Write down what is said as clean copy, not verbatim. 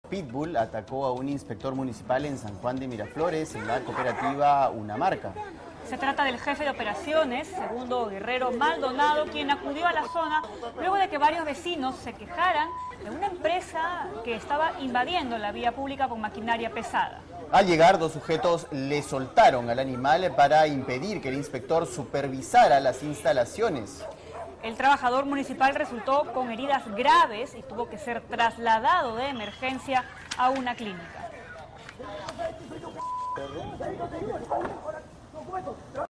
Pitbull atacó a un inspector municipal en San Juan de Miraflores, en la cooperativa Una Marca. Se trata del jefe de operaciones, Segundo Guerrero Maldonado, quien acudió a la zona luego de que varios vecinos se quejaran de una empresa que estaba invadiendo la vía pública con maquinaria pesada. Al llegar, dos sujetos le soltaron al animal para impedir que el inspector supervisara las instalaciones. El trabajador municipal resultó con heridas graves y tuvo que ser trasladado de emergencia a una clínica.